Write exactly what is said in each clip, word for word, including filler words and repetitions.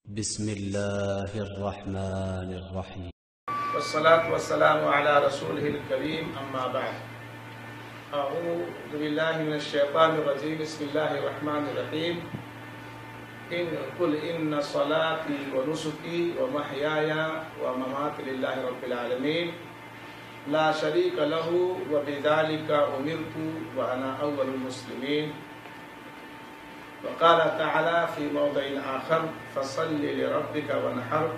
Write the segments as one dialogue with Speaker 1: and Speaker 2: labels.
Speaker 1: بسم الله الرحمن الرحيم
Speaker 2: والصلاة والسلام على رسوله الكريم أما بعد أعوذ بالله من الشيطان الرجيم بسم الله الرحمن الرحيم إن قل إن صلاتي ونسكي ومحياي ومماتي لله رب العالمين لا شريك له وبذلك أمرت وأنا أول المسلمين وقال تعالى في موضع آخر فصل لربك وانحر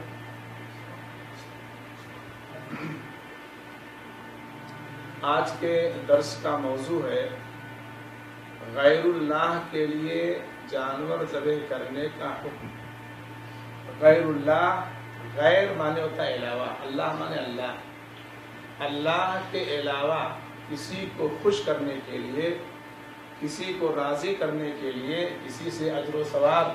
Speaker 2: آج کے درس کا موضوع ہے غیر اللہ کے لیے جانور ذبح کرنے کا حکم۔ غیر اللہ، غیر مانے ہوتا ہے علاوہ، اللہ مانے اللہ۔ اللہ کے علاوہ کسی کو خوش کرنے کے لیے، کسی کو راضی کرنے کے لیے، کسی سے اجر و ثواب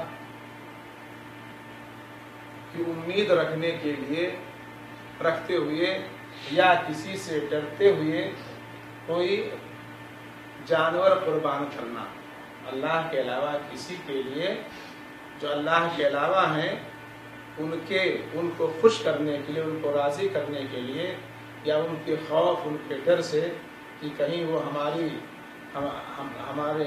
Speaker 2: کی امید رکھنے کے لیے رکھتے ہوئے یا کسی سے ڈرتے ہوئے کوئی جانور قربان کرنا، اللہ کے علاوہ کسی کے لیے جو اللہ کے علاوہ ہیں ان کے ان کو خوش کرنے کے لیے، ان کو راضی کرنے کے لیے، یا ان کے خوف، ان کے ڈر سے کہ کہیں وہ ہماری ہم, ہم, ہمارے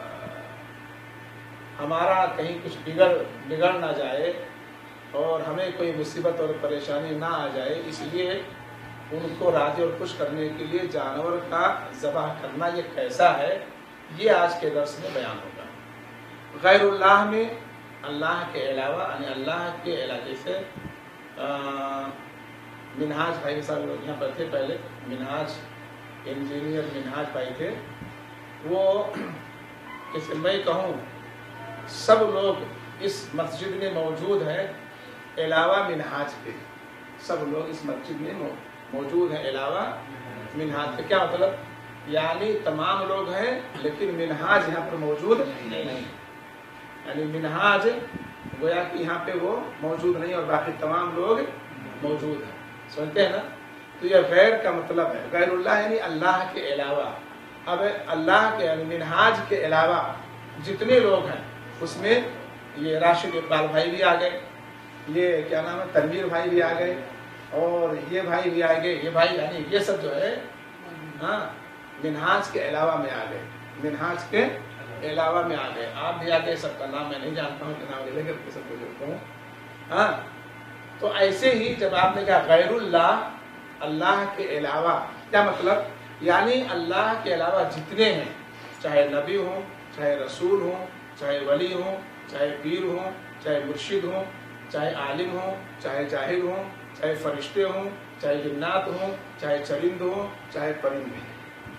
Speaker 2: ہمارا کہیں کچھ بگڑ بگڑ نہ جائے اور ہمیں کوئی مصیبت اور پریشانی نہ آ جائے، اس لیے ان کو راضی اور خوش کرنے کے لیے جانور کا ذبح کرنا یہ کیسا ہے، یہ آج کے درس میں بیان ہوگا۔ غیر اللہ میں اللہ کے علاوہ، یعنی اللہ کے علاوہ سے منہاج بھائی صاحب لوگ یہاں پر تھے، پہلے منہاج انجینئر منہاج بھائی تھے، وہ جیسے میں کہوں سب لوگ اس مسجد میں موجود ہیں علاوہ منہاج کے، سب لوگ اس مسجد میں موجود ہیں علاوہ منہاج کے۔ کیا مطلب؟ یعنی تمام لوگ ہیں لیکن منہاج یہاں پر موجود نہیں، یعنی منہاج گویا کہ یہاں پہ وہ موجود نہیں اور باقی تمام لوگ موجود ہیں، سمجھتے ہیں نا؟ تو یہ غیر کا مطلب ہے، غیر اللہ یعنی اللہ کے علاوہ۔ اب اللہ کے یعنی منہاج کے علاوہ جتنے لوگ ہیں اس میں یہ راشد اقبال بھائی بھی آ گئے، یہ کیا نام ہے تنویر بھائی بھی آ گئے، اور یہ بھائی بھی آ گئے، یہ بھائی یعنی یہ سب جو ہے ہاں منہاج کے علاوہ میں آ گئے، منہاج کے علاوہ میں آ گئے۔ آپ بھی آ گئے، سب کا نام میں نہیں جانتا ہوں کہ نام لے کر سب کو جانتا ہوں ہاں۔ تو ایسے ہی جب آپ نے کہا غیر اللہ، اللہ کے علاوہ، کیا مطلب؟ یعنی اللہ کے علاوہ جتنے ہیں، چاہے نبی ہوں، چاہے رسول ہوں، چاہے ولی ہوں، چاہے پیر ہوں، چاہے مرشد ہوں، چاہے عالم ہوں، چاہے جاہل ہوں، چاہے فرشتے ہوں، چاہے جنات ہوں، چاہے چرند ہوں، چاہے پرند ہوں،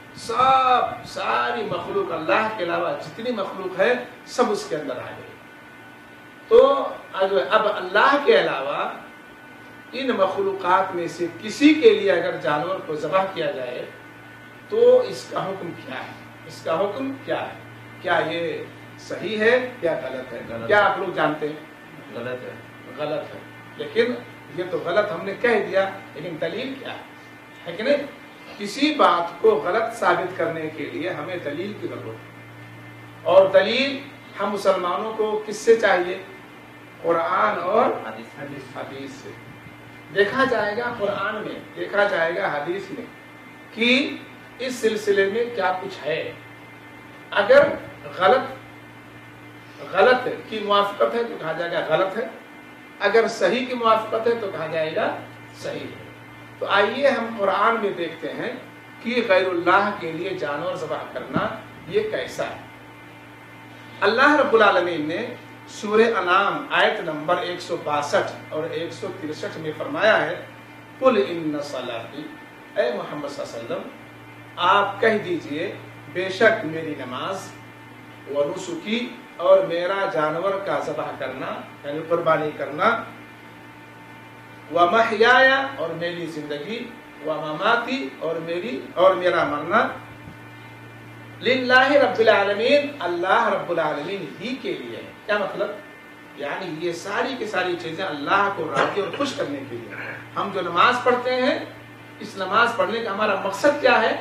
Speaker 2: سب ساری مخلوق اللہ کے علاوہ جتنی مخلوق ہے سب اس کے اندر آ گئی۔ تو اب اللہ کے علاوہ ان مخلوقات میں سے کسی کے لیے اگر جانور کو ذبح کیا جائے تو اس کا حکم کیا ہے؟ اس کا حکم کیا ہے؟ کیا یہ صحیح ہے یا غلط ہے؟ کیا آپ لوگ جانتے ہیں؟
Speaker 3: غلط ہے،
Speaker 2: غلط ہے، لیکن یہ تو غلط ہم نے کہہ دیا، لیکن دلیل کیا ہے؟ ہے کہ نہیں؟ کسی بات کو غلط ثابت کرنے کے لیے ہمیں دلیل کی ضرورت ہے، اور دلیل ہم مسلمانوں کو کس سے چاہیے؟ قرآن اور حدیث سے۔ دیکھا جائے گا قرآن میں، دیکھا جائے گا حدیث میں کہ اس سلسلے میں کیا کچھ ہے۔ اگر غلط غلط کی موافقت ہے تو کہا جائے گا غلط ہے، اگر صحیح کی موافقت ہے تو کہا جائے گا صحیح ہے۔ تو آئیے ہم قرآن میں دیکھتے ہیں کہ غیر اللہ کے لیے جانور ذبح کرنا یہ کیسا ہے۔ اللہ رب العالمین نے سورہ انعام آیت نمبر ایک سو باسٹھ اور ایک سو ترسٹھ میں فرمایا ہے قل ان صلاتی، اے محمد صلی اللہ علیہ وسلم آپ کہہ دیجئے بے شک میری نماز، ونسکی اور میرا جانور کا ذبح کرنا یعنی قربانی کرنا، ومحیای اور میری زندگی، ومماتی اور میری اور میرا مرنا، للہ رب العالمین اللہ رب العالمین ہی کے لیے ہے۔ کیا مطلب؟ یعنی یہ ساری کی ساری چیزیں اللہ کو راضی اور خوش کرنے کے لیے۔ ہم جو نماز پڑھتے ہیں، اس نماز پڑھنے کا ہمارا مقصد کیا ہے؟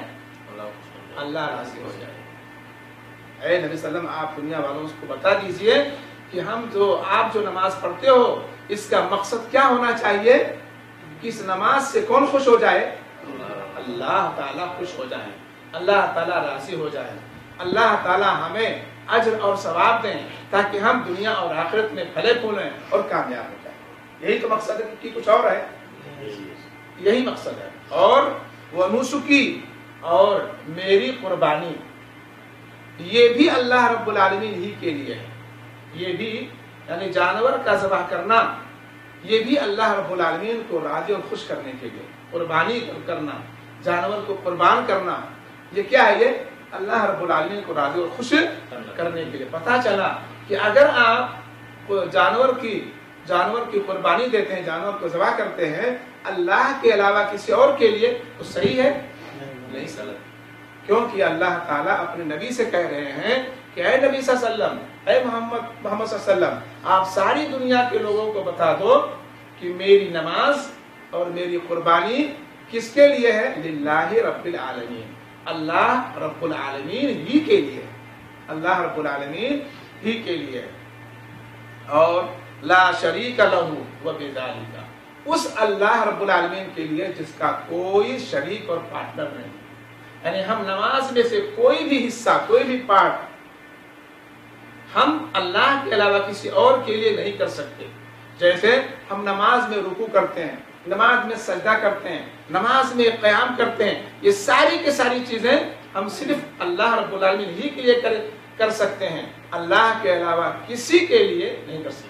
Speaker 2: اللہ راضی ہو جائے۔ اے نبی صلی اللہ علیہ وسلم آپ دنیا والوں کو بتا دیجئے کہ ہم جو آپ جو نماز پڑھتے ہو اس کا مقصد کیا ہونا چاہیے کہ اس نماز سے کون خوش ہو جائے؟ اللہ تعالیٰ خوش ہو جائے، اللہ تعالیٰ راضی ہو جائے، اللہ تعالیٰ ہمیں اجر اور ثواب دیں تاکہ ہم دنیا اور آخرت میں پھلے پھولیں اور کامیاب ہو جائیں۔ یہی تو مقصد ہے کہ کچھ اور ہے، یہی مقصد ہے۔ اور وہ نسکی اور میری قربانی یہ بھی اللہ رب العالمین ہی کے لیے ہے، یہ بھی یعنی جانور کا ذبح کرنا یہ بھی اللہ رب العالمین کو راضی اور خوش کرنے کے لیے، قربانی کرنا، جانور کو قربان کرنا، یہ کیا ہے؟ یہ اللہ رب العالمین کو راضی اور خوش کرنے کے لیے۔ پتہ چلا کہ اگر آپ جانور کی جانور کی قربانی دیتے ہیں، جانور کو ذبح کرتے ہیں اللہ کے علاوہ کسی اور کے لیے، تو صحیح ہے؟ نہیں صحیح، کیونکہ اللہ تعالیٰ اپنے نبی سے کہہ رہے ہیں کہ اے نبی صلی اللہ علیہ وسلم، اے محمد محمد صلی اللہ علیہ وسلم، آپ ساری دنیا کے لوگوں کو بتا دو کہ میری نماز اور میری قربانی کس کے لیے ہے؟ للہ رب العالمین، اللہ رب العالمین ہی کے لیے، اللہ رب العالمین ہی کے لیے، اور لا شریک لہ وبذالک، اس اللہ رب العالمین کے لیے جس کا کوئی شریک اور پارٹنر نہیں۔ یعنی ہم نماز میں سے کوئی بھی حصہ، کوئی بھی پارٹ ہم اللہ کے علاوہ کسی اور کے لیے نہیں کر سکتے۔ جیسے ہم نماز میں رکوع کرتے ہیں، نماز میں سجدہ کرتے ہیں، نماز میں قیام کرتے ہیں، یہ ساری کی ساری چیزیں ہم صرف اللہ رب العالمین ہی کے لیے کر, کر سکتے ہیں، اللہ کے علاوہ کسی کے لیے نہیں کر سکتے۔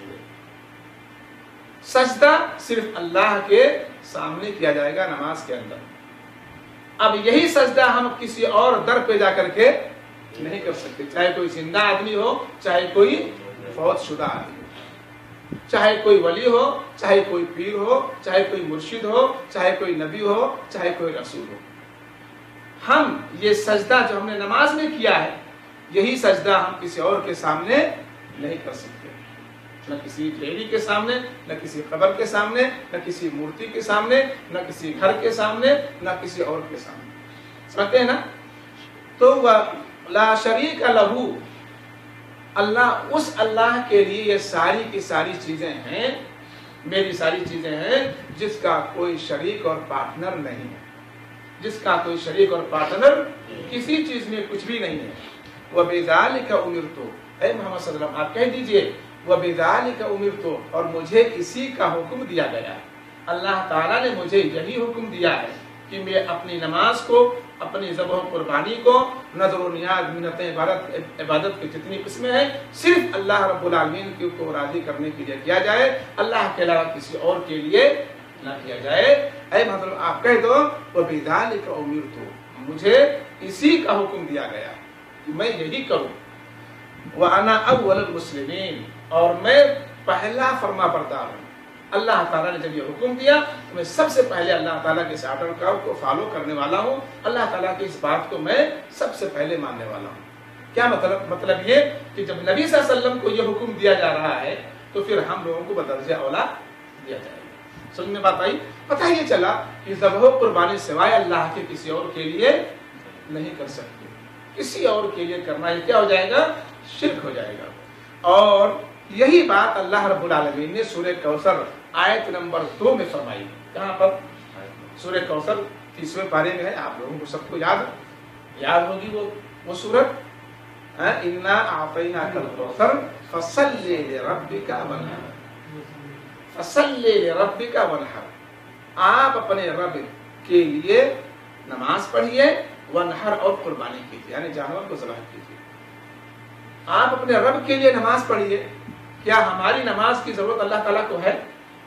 Speaker 2: سجدہ صرف اللہ کے سامنے کیا جائے گا نماز کے اندر۔ اب یہی سجدہ ہم کسی اور در پہ جا کر کے نہیں کر سکتے، چاہے کوئی زندہ آدمی ہو، چاہے کوئی فوت شدہ آدمی ہو، چاہے کوئی ولی ہو، چاہے کوئی پیر ہو، چاہے کوئی مرشد ہو، چاہے کوئی نبی ہو، چاہے کوئی رسول ہو۔ ہم یہ سجدہ جو ہم نے نماز میں کیا ہے، یہی سجدہ ہم کسی اور کے سامنے نہیں کر سکتے، نہ کسی ڈھیری کے سامنے، نہ کسی قبر کے سامنے، نہ کسی مورتی کے سامنے، نہ کسی گھر کے سامنے، نہ کسی اور کے سامنے۔ سمجھتے ہیں نا؟ تو وہ لا شریک لہ، اللہ اس اللہ کے لیے یہ ساری کی ساری چیزیں ہیں، میری ساری چیزیں ہیں جس کا کوئی شریک اور پارٹنر نہیں ہے، جس کا کوئی شریک اور پارٹنر کسی چیز میں کچھ بھی نہیں ہے۔ وَبِذَلِكَ أُمِرْتُ، اے محمد صلی اللہ علیہ وسلم آپ کہہ دیجئے وَبِذَلِكَ أُمِرْتُ، اور مجھے اسی کا حکم دیا گیا، اللہ تعالیٰ نے مجھے یہی حکم دیا ہے کہ میں اپنی نماز کو، اپنی ذبح و قربانی کو، نذر و نیاز، منتیں، عبادت عبادت کی جتنی قسمیں ہیں صرف اللہ رب العالمین کو راضی کرنے کے لیے کیا جائے، اللہ کے علاوہ کسی اور کے لیے نہ کیا جائے۔ اے مطلب آپ کہہ دو وَبِذَلِكَ أُمِرْتُ، مجھے اسی کا حکم دیا گیا کہ میں یہی کروں، وَأَنَا أَوَّلُ الْمُسْلِمِينَ، اور میں پہلا فرما بردار ہوں۔ اللہ تعالیٰ نے جب یہ حکم دیا تو میں سب سے پہلے اللہ تعالیٰ کے اس آرڈر کو فالو کرنے والا ہوں، اللہ تعالیٰ کی اس بات کو میں سب سے پہلے ماننے والا ہوں۔ کیا مطلب؟ مطلب یہ کہ جب نبی صلی اللہ علیہ وسلم کو یہ حکم دیا جا رہا ہے تو پھر ہم لوگوں کو بدرجہ اولا دیا جائے گا۔ سمجھ میں بات آئی؟ پتہ یہ چلا کہ ذبح و قربانی سوائے اللہ کے کسی اور کے لیے نہیں کر سکتے، کسی اور کے لیے کرنا یہ کیا ہو جائے گا؟ شرک ہو جائے گا۔ اور یہی بات اللہ رب العالمین نے سورہ کوثر آیت نمبر دو میں فرمائی۔ کہاں پر؟ سورہ کوثر تیسویں پارے میں ہے، آپ لوگوں کو سب کو یاد یاد ہوگی وہ وہ سورت، اِنَّا أَعْطَيْنَاكَ الْكَوْثَرَ فَصَلِّ لِرَبِّكَ وَانْحَرْ، فَصَلِّ لِرَبِّكَ وَانْحَرْ، آپ اپنے رب کے لیے نماز پڑھیے، وانحر اور قربانی کیجیے، یعنی جانور کو ذبح کیجیے۔ آپ اپنے رب کے لیے نماز پڑھیے۔ کیا ہماری نماز کی ضرورت اللہ تعالیٰ کو ہے؟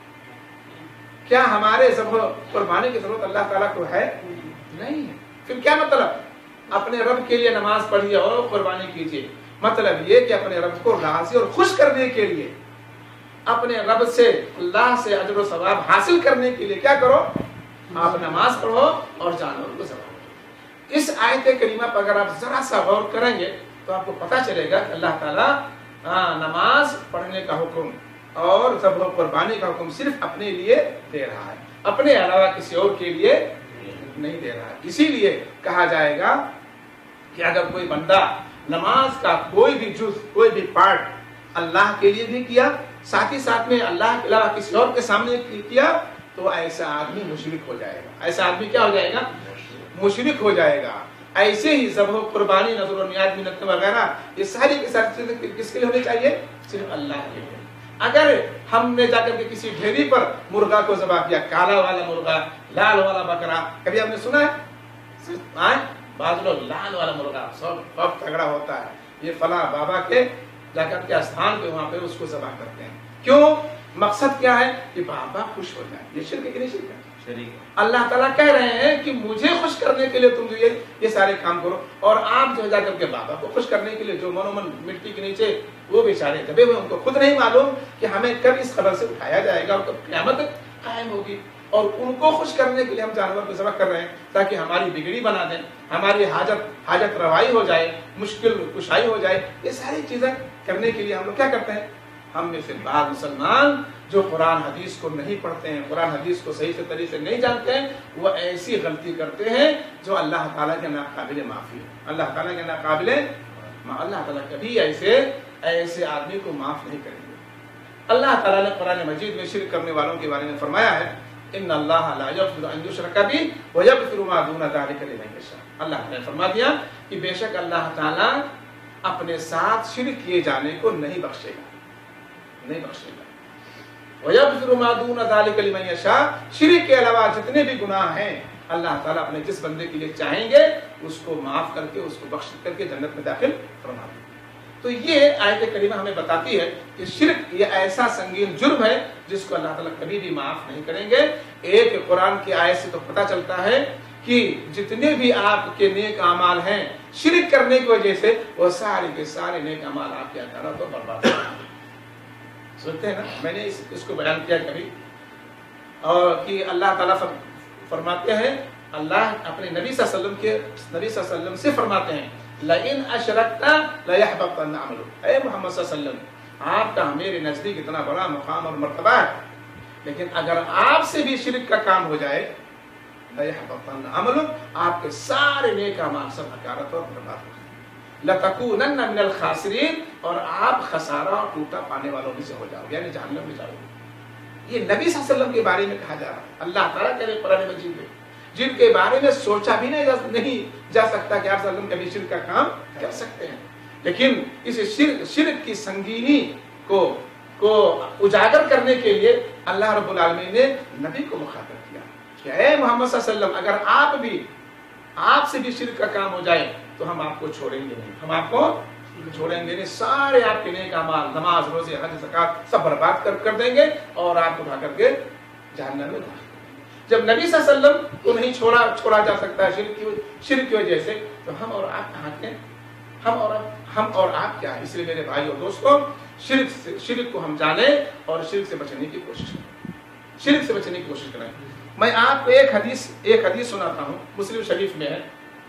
Speaker 2: کیا ہمارے ذبح قربانی کی ضرورت اللہ تعالیٰ کو ہے؟ نہیں ہے۔ پھر کیا مطلب؟ اپنے رب کے لیے نماز پڑھیے اور قربانی کیجیے، مطلب یہ کہ اپنے رب کو راضی اور خوش کرنے کے لیے، اپنے رب سے اللہ سے اجر و ثواب حاصل کرنے کے لیے کیا کرو؟ آپ نماز پڑھو اور جانور کو ذبح کرو۔ اس آیت کریمہ پر اگر آپ ذرا سا غور کریں گے تو آپ کو پتہ چلے گا کہ اللہ تعالیٰ نماز پڑھنے کا حکم اور ذبح و قربانی کا حکم صرف اپنے لیے دے رہا ہے، اپنے علاوہ کسی اور کے لیے نہیں دے رہا ہے۔ اسی لیے کہا جائے گا کہ اگر کوئی بندہ نماز کا کوئی بھی جز، کوئی بھی پارٹ اللہ کے لیے بھی کیا، ساتھ ہی ساتھ میں اللہ کے علاوہ کسی اور کے سامنے کیا، تو ایسا آدمی مشرک ہو جائے گا. ایسا آدمی کیا ہو جائے گا؟ مشرک ہو جائے گا. ایسے ہی ذبح و قربانی، نذر و نیاز، منت وغیرہ، یہ ساری کی ساری چیزیں کس کے لیے ہونی چاہیے؟ صرف اللہ کے لیے. اگر ہم نے جا کر کے کسی ڈھیری پر مرغا کو ذبح کیا، کالا والا مرغا، لال والا بکرا، کبھی آپ نے سنا ہے؟ بعض لوگ لال والا مرغا سب بہت تگڑا ہوتا ہے، یہ فلاں بابا کے جا کر کے استھان پہ وہاں پہ اس کو ذبح کرتے ہیں. کیوں؟ مقصد کیا ہے؟ کہ بابا خوش ہو جائے. یہ شرک ہے کہ نہیں شرک ہے؟ اللہ تعالیٰ کہہ رہے ہیں کہ مجھے خوش کرنے کے لیے تم جو یہ سارے کام کرو، اور آپ جو جا کر کے بابا کو خوش کرنے کے لیے جو من و من مٹی کے نیچے وہ بیچارے دبے ہوئے، ان کو خود نہیں معلوم کہ ہمیں کب اس خبر سے اٹھایا جائے گا اور کب قیامت قائم ہوگی، اور ان کو خوش کرنے کے لیے ہم جانور کو ذبح کر رہے ہیں تاکہ ہماری بگڑی بنا دیں، ہماری حاجت حاجت روائی ہو جائے، مشکل کشائی ہو جائے. یہ ساری چیزیں کرنے کے لیے ہم لوگ کیا کرتے ہیں؟ ہم میں سے بعض مسلمان جو قرآن حدیث کو نہیں پڑھتے ہیں، قرآن حدیث کو صحیح سے طریقے سے نہیں جانتے ہیں، وہ ایسی غلطی کرتے ہیں جو اللہ تعالیٰ کے ناقابل معافی ہے. اللہ تعالیٰ کے ناقابل اللہ تعالیٰ کبھی ایسے ایسے آدمی کو معاف نہیں کریں گے. اللہ تعالیٰ نے قرآن مجید میں شرک کرنے والوں کے بارے میں فرمایا ہے، ان اللہ لا یغفر ان یشرک بہ ویغفر ما دون ذلک لمن یشاء. اللہ تعالیٰ نے فرما دیا کہ بے شک اللہ تعالیٰ اپنے ساتھ شرک کیے جانے کو نہیں بخشے گا، نہیں بخشے گا. وَيَغْفِرُ مَا دُونَ ذَلِكَ لِمَن يَشَاءُ. شرک کے علاوہ جتنے بھی گناہ ہیں اللہ تعالیٰ اپنے جس بندے کے لیے چاہیں گے اس کو معاف کر کے، اس کو بخش کر کے جنت میں داخل فرما دیں. تو یہ آیت کریمہ ہمیں بتاتی ہے کہ شرک یہ ایسا سنگین جرم ہے جس کو اللہ تعالیٰ کبھی بھی معاف نہیں کریں گے. ایک قرآن کی آیت سے تو پتہ چلتا ہے کہ جتنے بھی آپ کے نیک اعمال ہیں شرک کرنے کی وجہ سے وہ سارے کے سارے نیک اعمال آپ کے اثرات تو برباد ہو جائیں گے. سنتے ہیں نا، میں نے اس, اس کو بیان کیا کبھی، اور کہ اللہ تعالیٰ فرماتے ہیں، اللہ اپنے نبی صلی اللہ علیہ وسلم کے نبی صلی اللہ علیہ وسلم سے فرماتے ہیں لئن اشرکت لیحبطن عملک. اے محمد صلی اللہ علیہ وسلم، آپ کا میرے نزدیک اتنا بڑا مقام اور مرتبہ ہے، لیکن اگر آپ سے بھی شرک کا کام ہو جائے لیحبطن عملک، آپ کے سارے نیک اعمال سب حقارت اور برباد ہو جائیں. لَتَكُونَنَّ مِنَ الْخَاسِرِينَ، اور آپ خسارہ اور ٹوٹا پانے والوں میں سے ہو جاؤ، یعنی جہنم میں جاؤ گے. یہ نبی صلی اللہ علیہ وسلم کے بارے میں کہا جا رہا ہے. اللہ تعالیٰ کے قرآن مجید میں جن کے بارے میں سوچا بھی نہیں جا, نہیں جا سکتا کہ آپ صلی اللہ علیہ وسلم کبھی شرک کا کام کر سکتے ہیں، لیکن اس شرک شرک کی سنگینی کو کو اجاگر کرنے کے لیے اللہ رب العالمین نے نبی کو مخاطب کیا کہ اے محمد صلی اللہ علیہ وسلم، اگر آپ بھی آپ سے بھی شرک کا کام ہو جائے تو ہم آپ کو چھوڑیں گے نہیں، ہم آپ کو چھوڑیں گے نہیں. سارے آپ کے نیک اعمال، نماز، روزے، حج، زکات سب برباد کر کر دیں گے اور آپ کو اٹھا کر کے جہنم میں ڈال. جب نبی صلی اللہ علیہ وسلم کو نہیں چھوڑا چھوڑا جا سکتا ہے شرک کی شرک کی وجہ سے، تو ہم اور آپ کہاں کے ہم اور ہم اور آپ کیا ہے؟ اس لیے میرے بھائی اور دوستوں، شرک سے شرک کو ہم جانیں اور شرک سے بچنے کی کوشش کریں، شرک سے بچنے کی کوشش کریں. میں آپ کو ایک حدیث ایک حدیث سناتا ہوں، مسلم شریف میں ہے.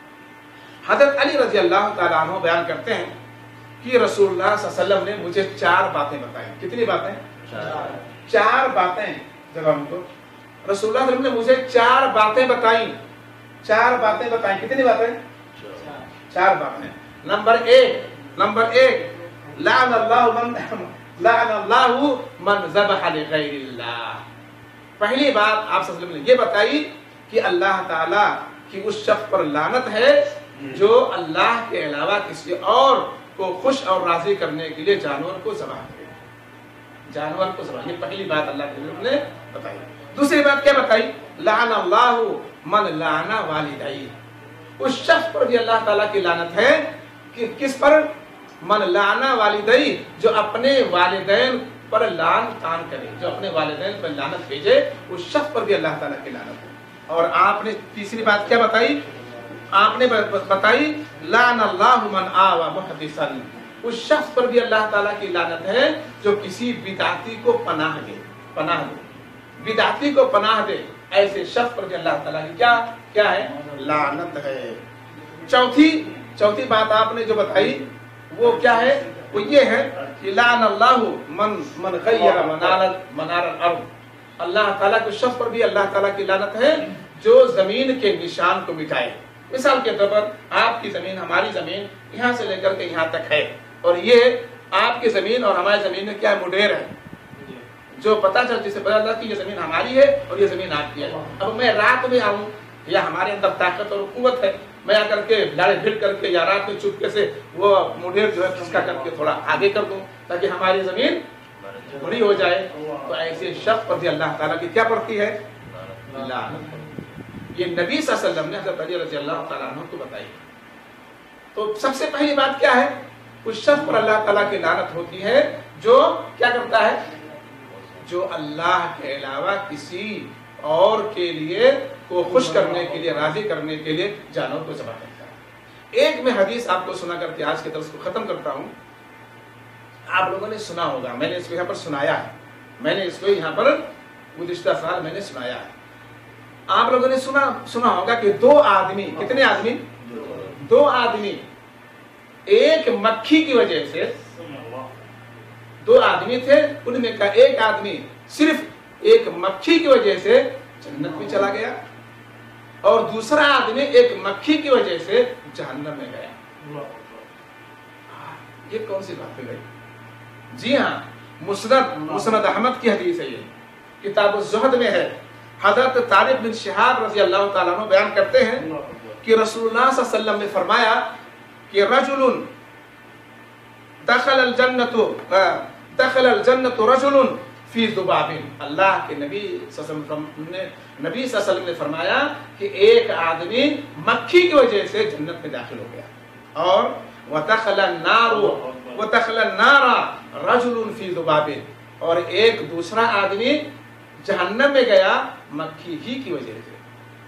Speaker 2: حضرت علی رضی اللہ تعالیٰ عنہ بیان کرتے ہیں کہ رسول اللہ صلی اللہ علیہ وسلم نے مجھے چار باتیں بتائیں. کتنی باتیں؟ چار چار باتیں. جب ہم کو رسول اللہ صلی اللہ علیہ وسلم نے مجھے چار باتیں بتائیں. چار باتیں بتائیں. کتنی باتیں؟ چار باتیں. نمبر ایک نمبر ایک لعن اللہ من لعن اللہ من ذبح لغیر اللہ. پہلی بات آپ صلی اللہ علیہ وسلم نے یہ بتائی کہ اللہ تعالیٰ کی اس شخص پر لعنت ہے جو اللہ کے علاوہ کسی اور کو خوش اور راضی کرنے کے لیے جانور کو ذبح کرے. جانور کو ذبح، یہ پہلی بات اللہ کے نبی نے بتائی. دوسری بات کیا بتائی؟ لعن اللہ من لعن والدیہ. اس شخص پر بھی اللہ تعالیٰ کی لعنت ہے کہ کس پر؟ من لعن والدیہ، جو اپنے والدین پر لعن تان کرے، جو اپنے والدین پر لعنت بھیجے، اس شخص پر بھی اللہ تعالیٰ کی لعنت ہے. اور آپ نے تیسری بات کیا بتائی؟ آپ نے بتائی لعن اللہ من آوى محدثا. اس شخص پر بھی اللہ تعالیٰ کی لعنت ہے جو کسی بدعتی کو پناہ دے پناہ دے بدعتی کو پناہ دے. ایسے شخص پر بھی اللہ تعالیٰ کی کیا کیا ہے؟ لعنت ہے. چوتھی چوتھی بات آپ نے جو بتائی وہ کیا ہے؟ وہ یہ ہے کہ لعن اللہ من من غیر منار منار الارض. اللہ تعالیٰ کے شخص پر بھی اللہ تعالیٰ کی لعنت ہے جو زمین کے نشان کو مٹائے. مثال کے طور پر آپ کی زمین، ہماری زمین یہاں سے لے کر کے یہاں تک ہے، اور یہ آپ کی زمین اور ہماری زمین میں کیا مڈیر ہے جو پتا چل جسے پتا چلتا کہ یہ زمین ہماری ہے اور یہ زمین آپ کی ہے. اب میں رات میں آؤں یا ہمارے اندر طاقت اور قوت ہے, میں آ کر کے لڑے بھیڑ کر کے یا رات میں چپکے سے وہ مڈیر جو ہے کھسکا کر کے تھوڑا آگے کر دوں تاکہ ہماری زمین بڑی ہو جائے, تو ایسے شخص پر بھی اللہ تعالیٰ کی کیا پڑتی ہے؟ لعنت. یہ نبی صلی اللہ علیہ وسلم نے حضرت علی رضی اللہ تعالیٰ عنہ کو بتائی. تو سب سے پہلی بات کیا ہے؟ اس شخص پر اللہ تعالیٰ کی لعنت ہوتی ہے جو کیا کرتا ہے؟ جو اللہ کے علاوہ کسی اور کے لیے کو خوش کرنے کے لیے, راضی کرنے کے لیے جانور کو ذبح کرتا ہے. ایک میں حدیث آپ کو سنا کر کے آج کے درس کو ختم کرتا ہوں. آپ لوگوں نے سنا ہوگا, میں نے اس کو یہاں پر سنایا ہے, میں نے اس کو یہاں پر گزشتہ سال میں نے سنایا ہے. آپ لوگوں نے سنا سنا ہوگا کہ دو آدمی, کتنے آدمی؟ دو آدمی ایک مکھی کی وجہ سے, دو آدمی تھے, ان میں کا ایک آدمی صرف ایک مکھی کی وجہ سے جنت میں چلا گیا اور دوسرا آدمی ایک مکھی کی وجہ سے جہنم میں گیا. یہ کون سی بات ہے بھائی؟ جی ہاں, مسند مسند احمد کی حدیث ہے, یہ کتاب الزہد میں ہے. حضرت طارق بن شہاب رضی اللہ تعالیٰ عنہ بیان کرتے ہیں کہ رسول اللہ صلی اللہ علیہ وسلم نے فرمایا کہ رجل دخل الجنت دخل الجنت رجل فی ذباب. اللہ کے نبی صلی اللہ علیہ وسلم نے نبی صلی اللہ علیہ وسلم نے فرمایا کہ ایک آدمی مکھی کی وجہ سے جنت میں داخل ہو گیا, اور وَدَخَلَ النَّارُ وَدَخَلَ النَّارَ رَجُلٌ فِي ذُبَابٍ, اور ایک دوسرا آدمی جہنم میں گیا مکھی ہی کی وجہ سے.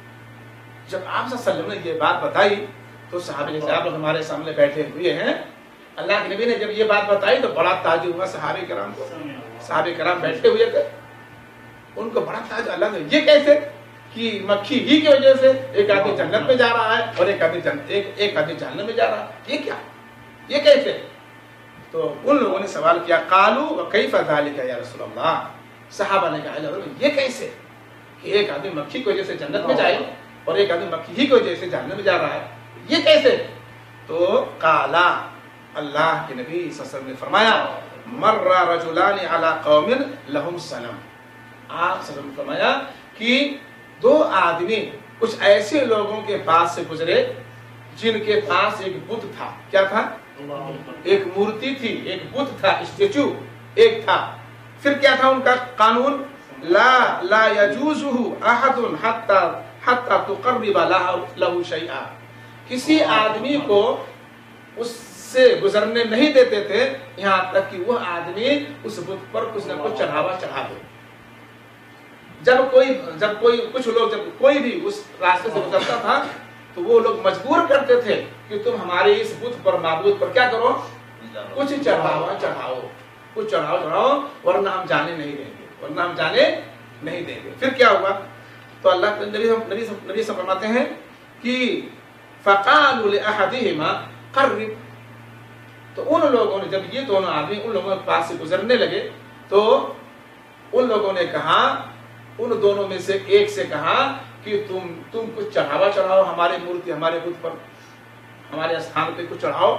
Speaker 2: جب آپ صلی اللہ علیہ وسلم نے یہ بات بتائی تو صحابہ کرام ہمارے سامنے بیٹھے ہوئے ہیں, اللہ کے نبی نے جب یہ بات بتائی تو بڑا تعجب ہوا صحابہ کرام کو. صحابہ کرام بیٹھے ہوئے تھے, ان کو بڑا تعجب, اللہ نے یہ کیسے کہ مکھی ہی کی وجہ سے ایک آدمی جنت میں جا رہا ہے اور ایک آدمی جن... ایک ایک آدمی جہنم میں جا رہا ہے, یہ کیا, یہ کیسے؟ تو ان لوگوں نے سوال کیا, قالوا وکیف ذلک یا رسول اللہ. صحابہ نے کہا یہ کیسے کہ ایک آدمی مکھی کی وجہ سے جنت میں جائے اور ایک آدمی مکھی ہی کی وجہ سے جہنم میں جا رہا ہے, یہ کیسے؟ تو قالا, اللہ کے نبی صلی اللہ علیہ وسلم نے فرمایا مر رجلان علی قوم لهم سلام. آپ صلی اللہ علیہ وسلم نے فرمایا کہ دو آدمی کچھ ایسے لوگوں کے پاس سے گزرے جن کے پاس ایک بت تھا. کیا تھا؟ ایک مورتی تھی, ایک بت تھا, اسٹیچو ایک تھا. پھر کیا تھا ان کا قانون؟ لا لا يجوزه احد حتى حتى تقرب له شيئا. کسی آدمی کو اس سے گزرنے نہیں دیتے تھے یہاں تک کہ وہ آدمی اس بت پر کچھ نہ کچھ چڑھاوا چڑھا دے. جب کوئی جب کوئی کچھ لوگ جب کوئی بھی اس راستے سے گزرتا تھا تو وہ لوگ مجبور کرتے تھے کہ تم ہمارے اس بت پر معبود پر کیا کرو, کچھ چڑھاوا چڑھاؤ, کچھ چڑھاؤ چڑھاؤ ورنہ ہم جانے نہیں دیں گے, ورنہ ہم جانے نہیں دیں گے. پھر کیا ہوا؟ تو اللہ نبی نبی نبی سے فرماتے ہیں کہ فقالوا لاحدهما قرب. تو ان لوگوں نے جب یہ دونوں آدمی ان لوگوں کے پاس سے گزرنے لگے تو ان لوگوں نے کہا, ان دونوں میں سے ایک سے کہا کہ تم تم کچھ چڑھاوا چڑھاؤ ہمارے مورتی ہمارے بت پر, ہمارے استھان پہ کچھ چڑھاؤ.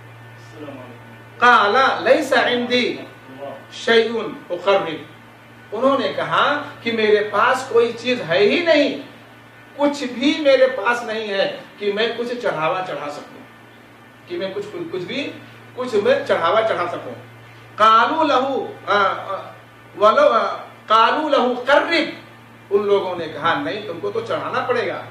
Speaker 2: قال ليس عندي شيء اقرب. انہوں نے کہا کہ میرے پاس کوئی چیز ہے ہی نہیں, کچھ بھی میرے پاس نہیں ہے کہ میں کچھ چڑھاوا چڑھا سکوں, کہ میں کچھ کچھ بھی کچھ میں چڑھاوا چڑھا سکوں. قالوا له ولو قالوا له قرب. ان لوگوں نے کہا نہیں تم کو تو چڑھانا پڑے گا,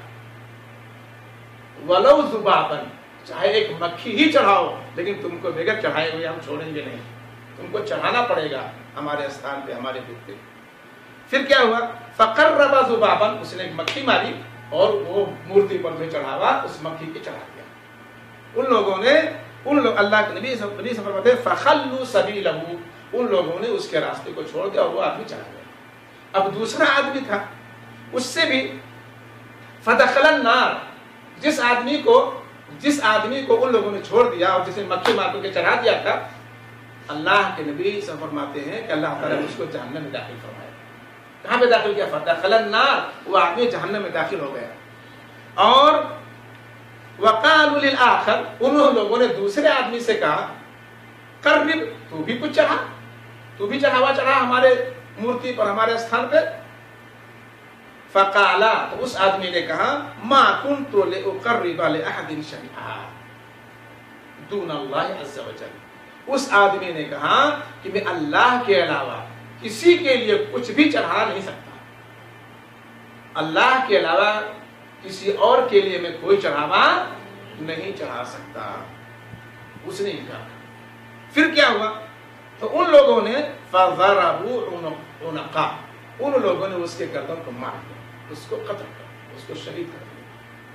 Speaker 2: ولو ذبابا, چاہے ایک مکھی ہی چڑھاؤ لیکن تم کو بغیر چڑھائے ہوئے ہم چھوڑیں گے نہیں, تم کو چڑھانا پڑے گا ہمارے استھان پہ ہمارے بت پہ. پھر کیا ہوا؟ فقرب ذبابا, اس نے ایک مکھی ماری اور وہ مورتی پر جو چڑھاوا اس مکھی کے چڑھا دیا. ان لوگوں نے ان لوگ اللہ کے نبی نبی سے فرماتے ہیں فخلوا سبیلہ, ان لوگوں نے اس کے راستے کو چھوڑ دیا اور وہ آدمی چلا گیا. اب دوسرا آدمی تھا, اس سے بھی فدخل النار, جس آدمی کو جس آدمی کو ان لوگوں نے چھوڑ دیا اور جسے مکھی مار کے چڑھا دیا تھا, اللہ کے نبی سے فرماتے ہیں کہ اللہ تعالیٰ نے اس کو جہنم میں داخل فرمایا. کہاں پہ داخل کیا؟ فدخل النار, وہ آدمی جہنم میں داخل ہو گیا. اور وقالوا للآخر, انہوں لوگوں نے دوسرے آدمی سے کہا قرب تو بھی کچھ چڑھا، تو بھی چڑھاوا چڑھا ہمارے مورتی پر، ہمارے استھان پہ. فقالا تو اس آدمی نے کہا ما کنت لاقرب لاحد شیئا دون اللہ عز وجل. اس آدمی نے کہا کہ میں اللہ کے علاوہ کسی کے لیے کچھ بھی چڑھا نہیں سکتا، اللہ کے علاوہ کسی اور کے لیے میں کوئی چڑھاوا نہیں چڑھا سکتا. اس نے کہا. پھر کیا ہوا؟ تو ان لوگوں نے فضربوا عنقا، ان لوگوں نے اس کے گردن کو مار دیا، اس کو قتل کر، اس کو شہید کر دیا.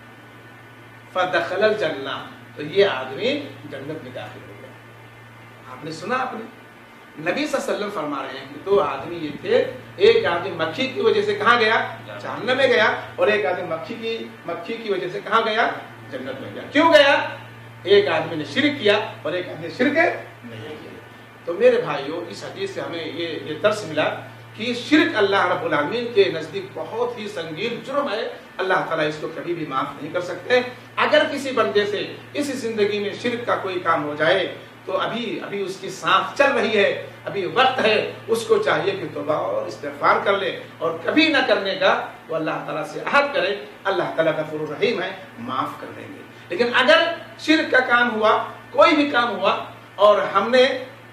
Speaker 2: فدخل الجنہ، تو یہ آدمی جنت میں داخل ہو گیا. آپ نے سنا، آپ نے نبی صلی اللہ علیہ وسلم فرما رہے ہیں کہ دو آدمی یہ تھے، ایک آدمی مکھی کی وجہ سے کہاں گیا؟ جہنم میں گیا، اور ایک آدمی مکھی کی مکھی کی وجہ سے کہاں گیا؟ جنت میں گیا. کیوں گیا؟ ایک آدمی نے شرک کیا اور ایک آدمی نے شرک نہیں کیا. تو میرے بھائیوں، اس حدیث سے ہمیں یہ یہ درس ملا کہ شرک اللہ رب العالمین کے نزدیک بہت ہی سنگین جرم ہے. اللہ تعالیٰ اس کو کبھی بھی معاف نہیں کر سکتے. اگر کسی بندے سے اس زندگی میں شرک کا کوئی کام ہو جائے تو ابھی ابھی اس کی سانس چل رہی ہے، ابھی وقت ہے، اس کو چاہیے کہ توبہ اور استغفار کر لے اور کبھی نہ کرنے کا وہ اللہ تعالیٰ سے عہد کرے. اللہ تعالیٰ غفور الرحیم ہے، معاف کر دیں گے. لیکن اگر شرک کا کام ہوا، کوئی بھی کام ہوا، اور ہم نے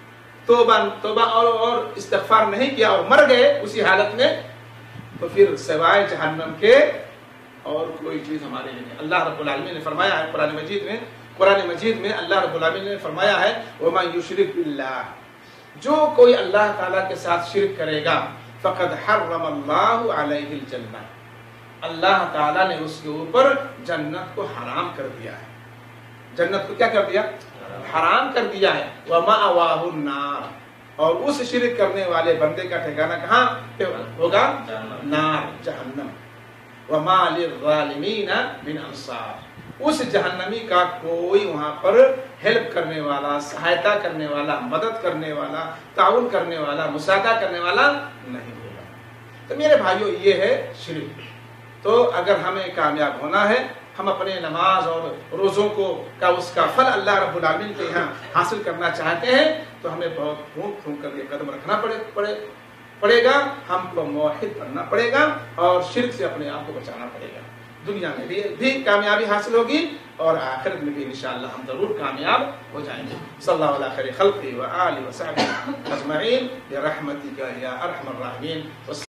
Speaker 2: توبہ توبہ اور اور استغفار نہیں کیا اور مر گئے اسی حالت میں، تو پھر سوائے جہنم کے اور کوئی چیز ہمارے لیے نہیں. اللہ رب العالمین نے فرمایا ہے قرآن مجید میں قرآن مجید میں اللہ رب العالمین نے فرمایا ہے وَمَن يُشْرِكْ بِاللَّهِ، جو کوئی اللہ تعالیٰ کے ساتھ شرک کرے گا فَقَدْ حَرَّمَ اللَّهُ عَلَيْهِ الْجَنَّةَ، اللہ تعالیٰ نے اس کے اوپر جنت کو حرام کر دیا ہے. جنت کو کیا کر دیا؟ حرام کر دیا ہے. وَمَأْوَاهُ النَّارُ، اور اس شرک کرنے والے بندے کا ٹھکانہ کہاں ہوگا؟ نار، جہنم. وَمَا لِلظَّالِمِينَ مِنْ أَنصَارٍ، اس جہنمی کا کوئی وہاں پر ہیلپ کرنے والا، سہایتا کرنے والا، مدد کرنے والا، تعاون کرنے والا، مساعدہ کرنے والا نہیں ہوگا. تو میرے بھائیوں، یہ ہے شرک. تو اگر ہمیں کامیاب ہونا ہے، ہم اپنے نماز اور روزوں کو کا اس کا پھل اللہ رب العالمین کے یہاں حاصل کرنا چاہتے ہیں، تو ہمیں بہت پھونک پھونک کر یہ قدم رکھنا پڑے پڑے پڑے گا. ہم کو موحد بننا پڑے گا اور شرک سے اپنے آپ کو بچانا پڑے گا. دنیا میں بھی بھی کامیابی حاصل ہوگی اور آخرت میں بھی انشاءاللہ ہم ضرور کامیاب ہو جائیں گے. صلی اللہ علیہ خیر خلقہ و آلہ و صحبہ اجمعین برحمتک یا ارحم الراحمین.